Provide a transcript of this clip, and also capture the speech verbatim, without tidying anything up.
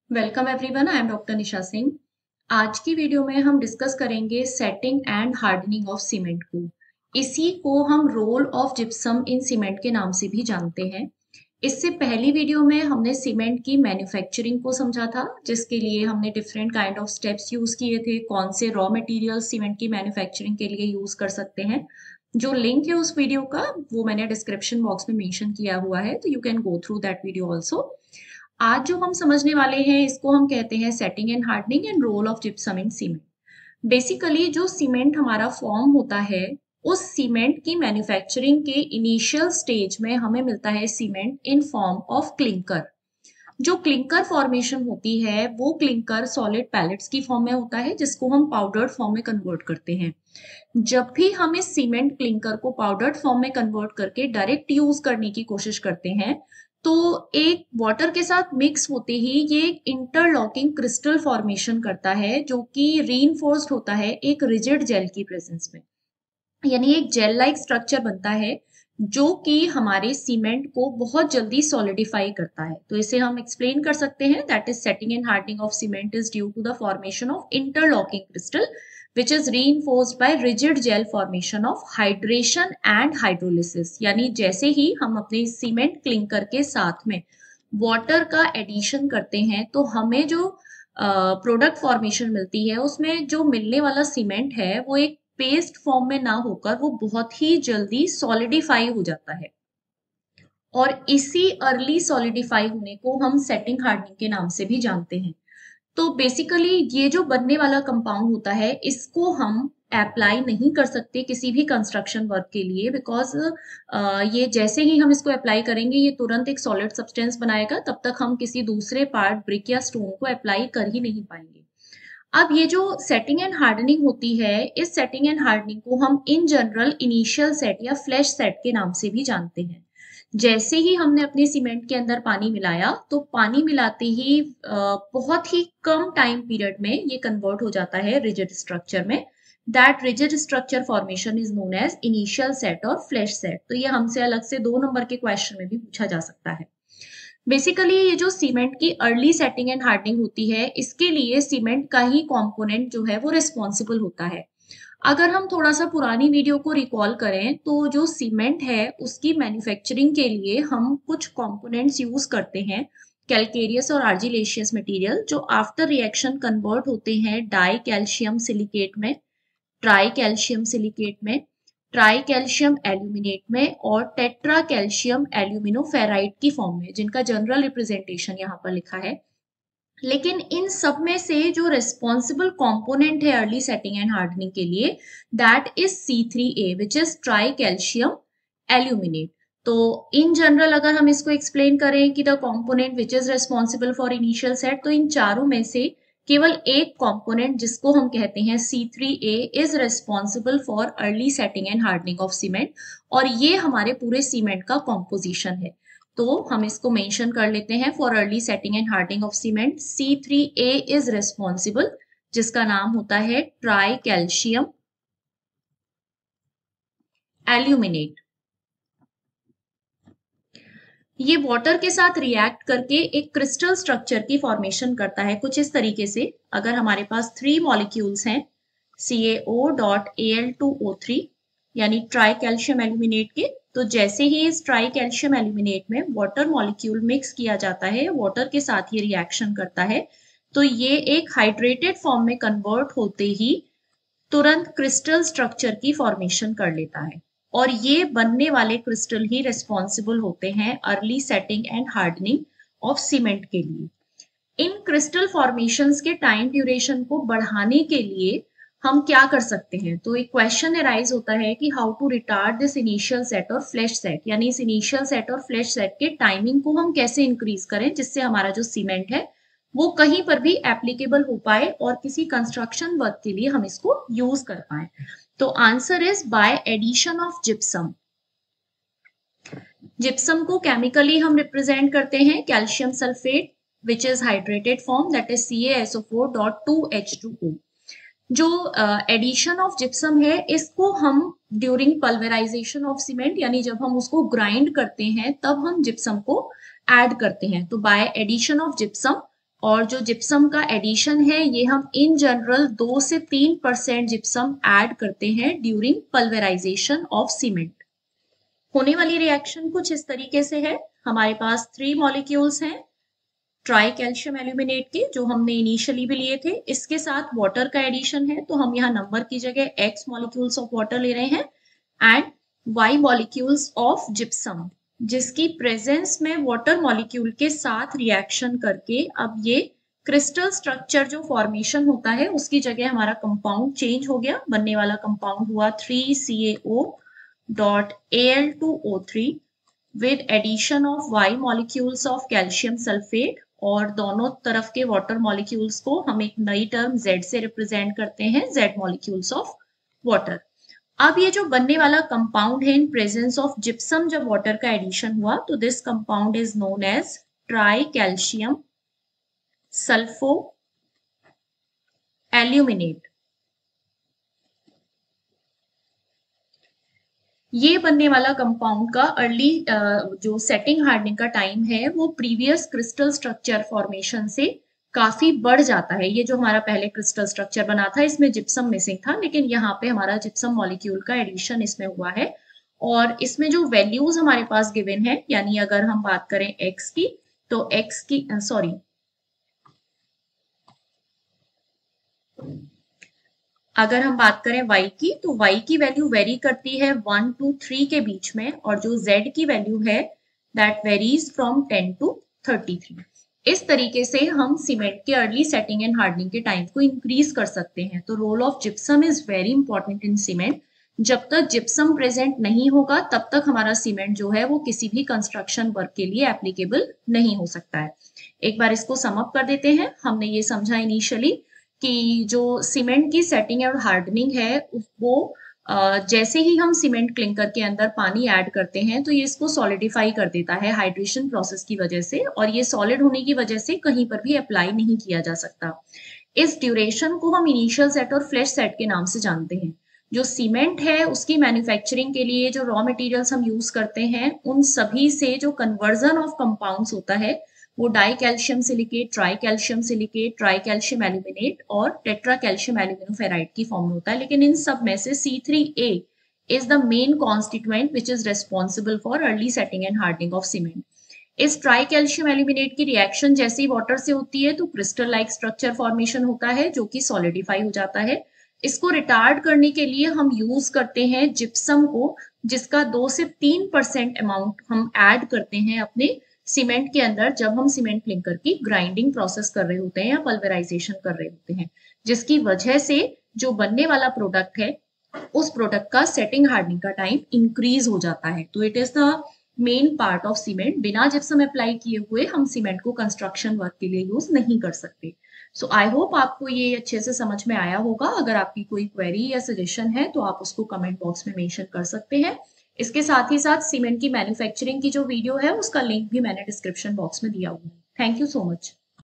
Welcome everyone, I am doctor Nisha Singh. आज की वीडियो में हम डिस्कस करेंगे setting and hardening of cement को। इसी को हम role of gypsum in cement के नाम से भी जानते हैं। इससे पहली वीडियो में हमने सीमेंट की मैन्युफैक्चरिंग को समझा था, जिसके लिए हमने different kind of steps use किए थे, कौन से रॉ मटेरियल सीमेंट की मैन्युफैक्चरिंग के लिए यूज कर सकते हैं। जो लिंक है उस वीडियो का वो मैंने डिस्क्रिप्शन बॉक्स में मेंशन किया हुआ है, तो you can go through that video also. आज जो हम समझने वाले हैं इसको हम कहते हैं setting and hardening and role of gypsum in cement. Basically जो सीमेंट हमारा फॉर्म होता है, उस सीमेंट की मैन्युफैक्चरिंग के इनिशियल स्टेज में हमें मिलता है cement in form of clinker. जो क्लिंकर फॉर्मेशन होती है वो क्लिंकर सॉलिड पैलेट्स की फॉर्म में होता है, जिसको हम पाउडर्ड फॉर्म में कन्वर्ट करते हैं। जब भी हम इस सीमेंट क्लिंकर को पाउडर्ड फॉर्म में कन्वर्ट करके डायरेक्ट यूज करने की कोशिश करते हैं, तो एक वाटर के साथ मिक्स होते ही ये एक इंटरलॉकिंग क्रिस्टल फॉर्मेशन करता है, जो कि रीइंफोर्स्ड होता है एक रिजिड जेल की प्रेजेंस में। यानी एक जेल लाइक स्ट्रक्चर बनता है जो कि हमारे सीमेंट को बहुत जल्दी सॉलिडिफाई करता है। तो इसे हम एक्सप्लेन कर सकते हैं that is setting and hardening of cement is due to the formation of interlocking crystal which is reinforced by rigid gel formation of hydration and hydrolysis। यानी जैसे ही हम अपने सीमेंट क्लिंकर के साथ में वाटर का एडिशन करते हैं तो हमें जो प्रोडक्ट uh, फॉर्मेशन मिलती है, उसमें जो मिलने वाला सीमेंट है वो एक पेस्ट फॉर्म में ना होकर वो बहुत ही जल्दी सॉलिडिफाई हो जाता है। और इसी अर्ली सॉलिडिफाई होने को हम सेटिंग हार्डनिंग के नाम से भी जानते हैं। तो बेसिकली ये जो बनने वाला कंपाउंड होता है, इसको हम अप्लाई नहीं कर सकते किसी भी कंस्ट्रक्शन वर्क के लिए, बिकॉज ये जैसे ही हम इसको अप्लाई करेंगे ये तुरंत एक सॉलिड सब्सटेंस बनाएगा, तब तक हम किसी दूसरे पार्ट ब्रिक या स्टोन को अप्लाई कर ही नहीं पाएंगे। अब ये जो सेटिंग एंड हार्डनिंग होती है, इस सेटिंग एंड हार्डनिंग को हम इन जनरल इनिशियल सेट या फ्लैश सेट के नाम से भी जानते हैं। जैसे ही हमने अपने सीमेंट के अंदर पानी मिलाया, तो पानी मिलाते ही बहुत ही कम टाइम पीरियड में ये कन्वर्ट हो जाता है रिजिड स्ट्रक्चर में। That rigid structure formation is known as initial set और फ्लैश सेट। तो ये हमसे अलग से दो नंबर के क्वेश्चन में भी पूछा जा सकता है। बेसिकली ये जो सीमेंट की अर्ली सेटिंग एंड हार्डनिंग होती है, इसके लिए सीमेंट का ही कॉम्पोनेंट जो है वो रिस्पॉन्सिबल होता है। अगर हम थोड़ा सा पुरानी वीडियो को रिकॉल करें, तो जो सीमेंट है उसकी मैन्युफैक्चरिंग के लिए हम कुछ कंपोनेंट्स यूज करते हैं, कैलकेरियस और आर्जिलेशियस मटेरियल, जो आफ्टर रिएक्शन कन्वर्ट होते हैं डाई कैल्शियम सिलिकेट में, ट्राई कैल्शियम सिलिकेट में, ट्राई कैल्शियम एल्यूमिनेट में और टेट्रा कैल्शियम एल्यूमिनोफेराइड की फॉर्म में, जिनका जनरल रिप्रेजेंटेशन यहाँ पर लिखा है। लेकिन इन सब में से जो रिस्पॉन्सिबल कंपोनेंट है अर्ली सेटिंग एंड हार्डनिंग के लिए, that is C three A which is tri calcium aluminate. तो इन जनरल अगर हम इसको एक्सप्लेन करें कि the component which is responsible for initial set, तो इन चारों में से केवल एक कंपोनेंट जिसको हम कहते हैं C three A is responsible for early setting and hardening of cement, और ये हमारे पूरे सीमेंट का कॉम्पोजिशन है। तो हम इसको मेंशन कर लेते हैं, for early setting and hardening of cement C three A is responsible, जिसका नाम होता है ट्राई कैल्शियम एल्यूमिनेट। ये वाटर के साथ रिएक्ट करके एक क्रिस्टल स्ट्रक्चर की फॉर्मेशन करता है कुछ इस तरीके से। अगर हमारे पास थ्री मॉलिक्यूल्स हैं C A O dot A L two O three, यानी ट्राई कैल्शियम एल्यूमिनेट के, तो जैसे ही इस ट्राई कैल्शियम एल्यूमिनेट में वाटर मॉलिक्यूल मिक्स किया जाता है, वाटर के साथ ये रिएक्शन करता है, तो ये एक हाइड्रेटेड फॉर्म में कन्वर्ट होते ही तुरंत क्रिस्टल स्ट्रक्चर की फॉर्मेशन कर लेता है। और ये बनने वाले क्रिस्टल ही रिस्पॉन्सिबल होते हैं early setting and hardening of cement के लिए। इन क्रिस्टल फॉर्मेशंस के टाइम ड्यूरेशन को बढ़ाने के लिए हम क्या कर सकते हैं? तो एक क्वेश्चन अराइज होता है कि how to retard this initial set और फ्लैश सेट, यानी इस इनिशियल सेट और फ्लैश सेट के टाइमिंग को हम कैसे इंक्रीज करें, जिससे हमारा जो सीमेंट है वो कहीं पर भी एप्लीकेबल हो पाए और किसी कंस्ट्रक्शन वर्क के लिए हम इसको यूज कर पाए। तो answer is by addition of gypsum. Gypsum को केमिकली हम रिप्रेजेंट करते हैं calcium sulphate which is hydrated form, that is C A S O four dot two H two O. जो एडिशन ऑफ जिप्सम है, इसको हम ड्यूरिंग पल्वराइजेशन ऑफ सीमेंट, यानी जब हम उसको ग्राइंड करते हैं तब हम जिप्सम को ऐड करते हैं। तो बाय एडिशन ऑफ जिप्सम और जो जिप्सम का एडिशन है ये हम इन जनरल दो से तीन परसेंट जिप्सम ऐड करते हैं ड्यूरिंग पल्वेराइजेशन ऑफ सीमेंट। होने वाली रिएक्शन कुछ इस तरीके से है। हमारे पास थ्री मॉलिक्यूल्स हैं ट्राई कैल्शियम एल्यूमिनेट के, जो हमने इनिशियली भी लिए थे। इसके साथ वाटर का एडिशन है, तो हम यहाँ नंबर की जगह एक्स मॉलिक्यूल्स ऑफ वाटर ले रहे हैं and Y molecules of gypsum, जिसकी प्रेजेंस में वाटर मॉलिक्यूल के साथ रिएक्शन करके अब ये क्रिस्टल स्ट्रक्चर जो फॉर्मेशन होता है उसकी जगह हमारा कंपाउंड चेंज हो गया। बनने वाला कंपाउंड हुआ three C A O dot A L two O three with addition of Y molecules of calcium sulfate, और दोनों तरफ के वाटर मॉलिक्यूल्स को हम एक नई टर्म Z से रिप्रेजेंट करते हैं, Z molecules of water। अब ये जो बनने वाला कंपाउंड है इन प्रेजेंस ऑफ जिप्सम, जब वाटर का एडिशन हुआ तो this compound is known as tri calcium sulpho aluminate. ये बनने वाला कंपाउंड का अर्ली जो सेटिंग हार्डनिंग का टाइम है वो प्रीवियस क्रिस्टल स्ट्रक्चर फॉर्मेशन से काफी बढ़ जाता है। ये जो हमारा पहले क्रिस्टल स्ट्रक्चर बना था इसमें जिप्सम मिसिंग था, लेकिन यहाँ पे हमारा जिप्सम मॉलिक्यूल का एडिशन इसमें हुआ है। और इसमें जो वैल्यूज हमारे पास गिवन है, यानी अगर हम बात करें एक्स की तो एक्स की सॉरी अगर हम बात करें y की तो y की वैल्यू वेरी करती है वन टू थ्री के बीच में, और जो z की वैल्यू है that varies from ten to thirty three. इस तरीके से हम सीमेंट के अर्ली सेटिंग एंड हार्डनिंग के टाइम को इंक्रीज कर सकते हैं। तो role of gypsum is very important in cement. जब तक जिप्सम प्रेजेंट नहीं होगा तब तक हमारा सीमेंट जो है वो किसी भी कंस्ट्रक्शन वर्क के लिए एप्लीकेबल नहीं हो सकता है। एक बार इसको सम अप कर देते हैं। हमने ये समझा इनिशियली कि जो सीमेंट की सेटिंग और हार्डनिंग है वो जैसे ही हम सीमेंट क्लिंकर के अंदर पानी ऐड करते हैं तो ये इसको सॉलिडिफाई कर देता है हाइड्रेशन प्रोसेस की वजह से, और ये सॉलिड होने की वजह से कहीं पर भी अप्लाई नहीं किया जा सकता। इस ड्यूरेशन को हम इनिशियल सेट और फ्लैश सेट के नाम से जानते हैं। जो सीमेंट है उसकी मैन्युफैक्चरिंग के लिए जो रॉ मटेरियल्स हम यूज करते हैं उन सभी से जो कन्वर्जन ऑफ कंपाउंड्स होता है वो di calcium silicate, tri calcium silicate, tri calcium aluminate और टेट्रा कैल्शियम एल्यूमिनोफेराइड की फॉर्म में होता है। लेकिन इन सब में से C three A is the main constituent which is responsible for early setting and hardening of cement. इस ट्राई कैल्शियम एल्यूमिनेट की रिएक्शन जैसे ही वाटर से होती है तो क्रिस्टल लाइक स्ट्रक्चर फॉर्मेशन होता है जो कि सॉलिडिफाई हो जाता है। इसको रिटार्ड करने के लिए हम यूज करते हैं जिप्सम को, जिसका दो से तीन परसेंट अमाउंट हम ऐड करते हैं अपने सीमेंट के अंदर जब हम सीमेंट क्लिंकर की ग्राइंडिंग प्रोसेस कर रहे होते हैं या पल्वेराइजेशन कर रहे होते हैं, जिसकी वजह से जो बनने वाला प्रोडक्ट है उस प्रोडक्ट का सेटिंग हार्डनिंग का टाइम इंक्रीज हो जाता है। तो it is the main part of cement. बिना जिप्सम अप्लाई किए हुए हम सीमेंट को कंस्ट्रक्शन वर्क के लिए यूज नहीं कर सकते। सो आई होप आपको ये अच्छे से समझ में आया होगा। अगर आपकी कोई क्वेरी या सजेशन है तो आप उसको कमेंट बॉक्स में मेंशन कर सकते हैं। इसके साथ ही साथ सीमेंट की मैन्युफैक्चरिंग की जो वीडियो है उसका लिंक भी मैंने डिस्क्रिप्शन बॉक्स में दिया हुआ है। Thank you so much.